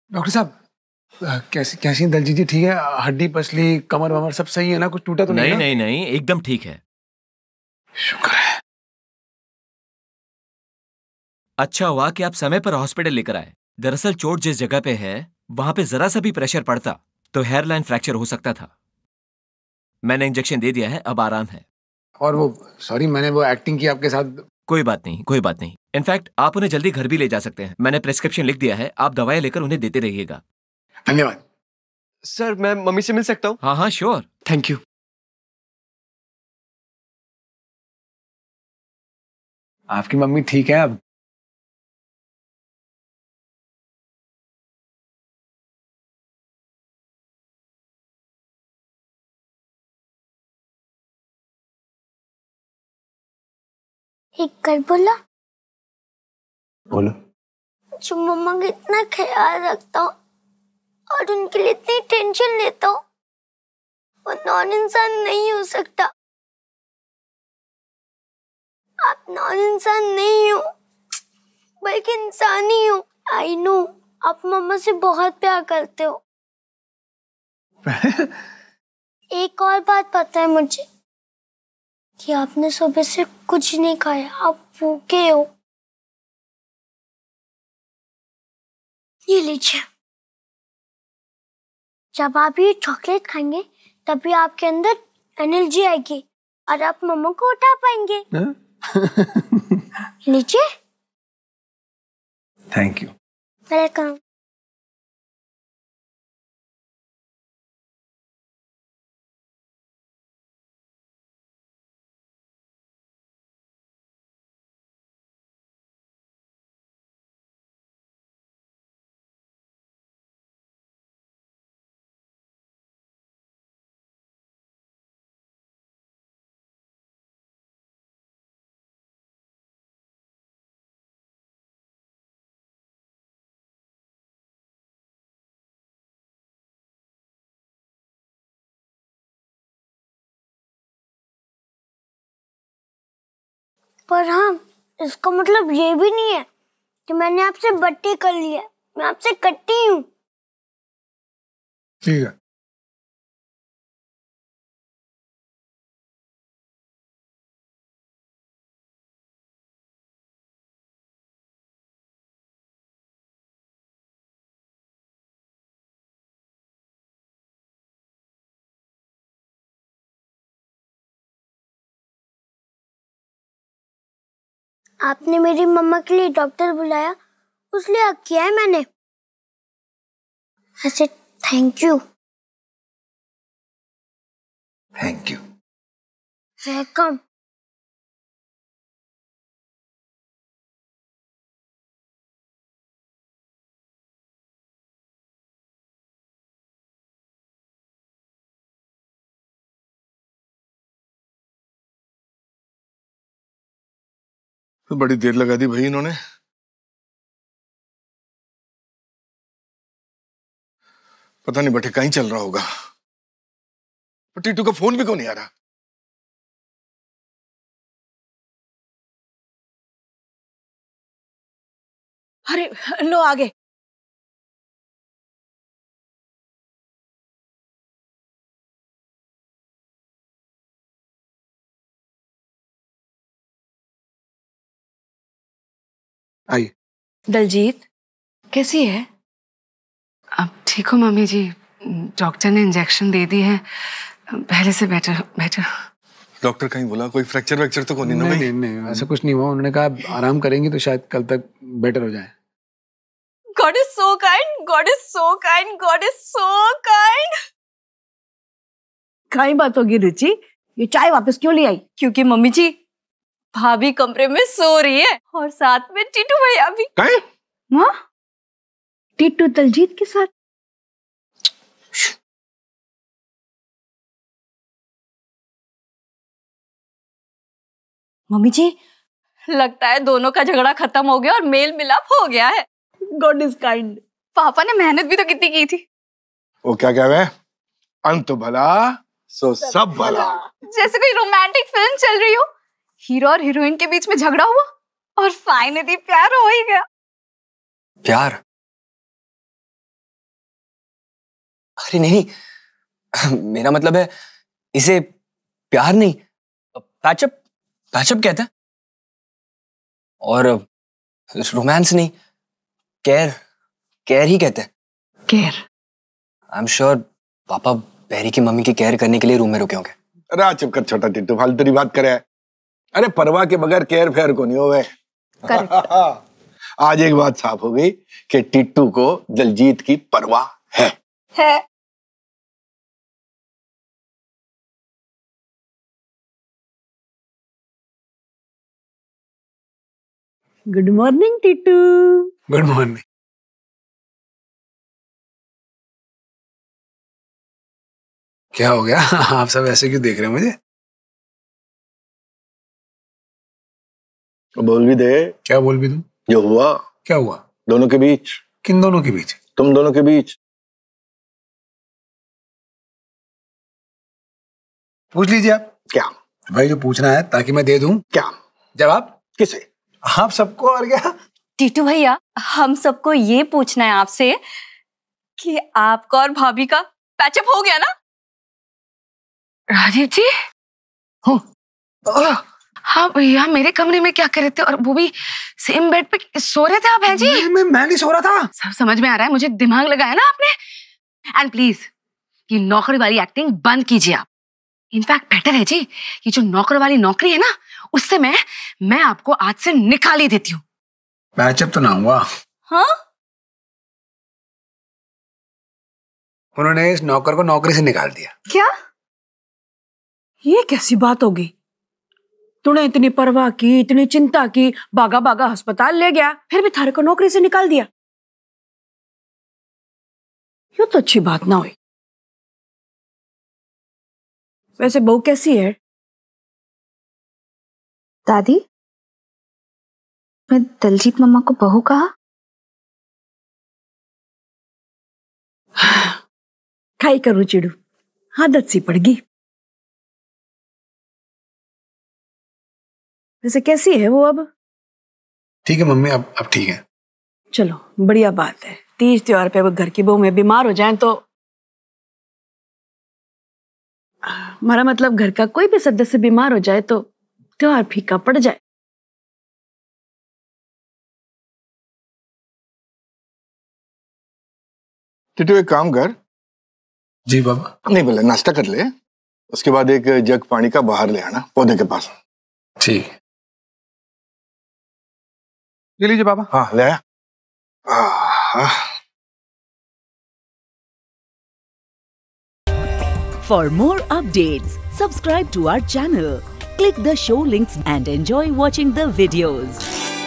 Doctor साहब, कैसी कैसी दलजीत जी? ठीक है? हड्डी पसली कमर वमर सब सही है ना? कुछ टूटा तो नहीं? नहीं नहीं नहीं, एकदम ठीक है। शुक्र है। अच्छा हुआ कि आप समय पर हॉस्पिटल लेकर आए। दरअसल चोट जिस जगह पे है वहां पे जरा सा भी प्रेशर पड़ता तो हेयर लाइन फ्रैक्चर हो सकता था। मैंने इंजेक्शन दे दिया है, अब आराम है। और वो सॉरी, मैंने वो एक्टिंग की आपके साथ। कोई बात नहीं, कोई बात नहीं। इनफैक्ट आप उन्हें जल्दी घर भी ले जा सकते हैं। मैंने प्रिस्क्रिप्शन लिख दिया है, आप दवाएं लेकर उन्हें देते रहिएगा। धन्यवाद। सर, मैं मम्मी से मिल सकता हूँ? हाँ हाँ श्योर। Thank you. आपकी मम्मी ठीक है अब? एक कर बोला। बोलो। जो मम्मा का इतना ख्याल रखता हूँ और उनके लिए इतनी टेंशन लेता हूँ, वो नॉन इंसान नहीं हो सकता। आप नॉन इंसान नहीं हो बल्कि इंसान ही हो। आई नो आप मम्मा से बहुत प्यार करते हो। एक और बात पता है मुझे कि आपने सुबह से कुछ नहीं खाया, आप भूखे हो। ये लीजिए, जब आप ये चॉकलेट खाएंगे तभी आपके अंदर एनर्जी आएगी और आप मम्मा को उठा पाएंगे। लीजिए। Thank you. वेलकम। पर हाँ, इसका मतलब ये भी नहीं है कि मैंने आपसे बट्टी कर ली है। मैं आपसे कट्टी हूँ। ठीक है। आपने मेरी मम्मा के लिए डॉक्टर बुलाया, उसलिए किया है मैंने। ऐसे thank you. Thank you. Welcome. तो बड़ी देर लगा दी भाई इन्होंने। पता नहीं बटे कहीं चल रहा होगा। पर टीटू का फोन भी क्यों नहीं आ रहा? अरे लो आगे। आइए। दलजीत कैसी है? अब ठीक हो मम्मी जी, डॉक्टर ने इंजेक्शन दे दी है, पहले से बेटर बेटर। डॉक्टर कहीं बोला कोई फ्रैक्चर वैक्चर तो नहीं ना भाई? नहीं नहीं, ऐसा कुछ नहीं हुआ। उन्होंने कहा आराम करेंगी तो शायद कल तक बेटर हो जाए। God is so kind, God is so kind, God is so kind। कई बात होगी रुचि, ये चाय वापस क्यों ले आई? क्योंकि मम्मी जी भाभी कमरे में सो रही है और साथ में टीटू भैया भी। कहीं? माँ, टीटू दलजीत के साथ? मम्मी जी लगता है दोनों का झगड़ा खत्म हो गया और मेल मिलाप हो गया है। God is kind. पापा ने मेहनत भी तो कितनी की थी। वो क्या कह रहे हैं? अंत भला सो सब भला। जैसे कोई रोमांटिक फिल्म चल रही हो, हीरो और हीरोइन के बीच में झगड़ा हुआ और फाइनली प्यार हो ही गया। प्यार? अरे नहीं, मेरा मतलब है इसे प्यार नहीं, पैचअप पैचअप कहते हैं, और रोमांस नहीं, केयर केयर ही कहते हैं। केयर? आई एम श्योर पापा बैरी की मम्मी की केयर करने के लिए रूम में रुके होंगे। अरे चुप कर छोटा टिट्टू, फालतू की बात करे। अरे परवाह के बगैर केयर फेयर को नहीं होवे। आज एक बात साफ हो गई कि टिट्टू को दलजीत की परवाह है। Good morning Tittu. Good morning. क्या हो गया? आप सब ऐसे क्यों देख रहे हैं मुझे? बोल भी दे। क्या बोल भी दूं? जो हुआ। क्या हुआ? दोनों के बीच। किन दोनों के बीच? तुम दोनों के बीच। पूछ लीजिए आप। क्या भाई जो पूछना है ताकि मैं दे दूं। क्या जवाब? किसे? आप सबको। और क्या? टीटू भैया, हम सबको ये पूछना है आपसे कि आपका और भाभी का पैचअप हो गया ना? राजीव जी? हाँ भैया, मेरे कमरे में क्या कर रहे थे, और वो भी सेम बेड पे सो रहे थे आप? हैं जी? मैं नहीं सो रहा था। सब समझ में आ रहा है, मुझे दिमाग लगाया ना आपने। एंड प्लीज ये नौकरी वाली एक्टिंग बंद कीजिए आप। इनफैक्ट बेटर है जी, ये जो नौकर वाली नौकरी है ना, उससे मैं आपको आज से निकाल ही देती हूँ। पैचअप तो ना हुआ। हाँ? उन्होंने इस नौकर को नौकरी से निकाल दिया। क्या? ये कैसी बात होगी? तूने इतनी परवाह की, इतनी चिंता की, बागा बागा अस्पताल ले गया, फिर भी थारे को नौकरी से निकाल दिया। ये तो अच्छी बात ना हुई। वैसे बहू कैसी है? दादी, मैं दलजीत मम्मा को बहू कहा? खाई करूं चिड़ू, आदत सी पड़ गई। वैसे कैसी है वो अब? ठीक है मम्मी, अब ठीक है। चलो बढ़िया बात है। तीज त्योहार पे वो घर की बहू में बीमार हो जाए तो, हमारा मतलब घर का कोई भी सदस्य बीमार हो जाए तो त्योहार फीका पड़ जाए। टिट्टू एक काम कर। जी बाबा। नहीं बोले, नाश्ता कर ले, उसके बाद एक जग पानी का बाहर ले आना पौधे के पास। ठीक। ले लीजिए बाबा। हाँ ले आया। For more updates, subscribe to our channel, click the show links and enjoy watching the videos.